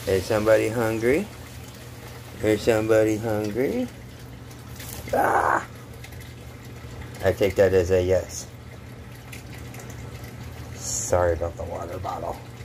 Is somebody hungry? Is somebody hungry? Ah! I take that as a yes. Sorry about the water bottle.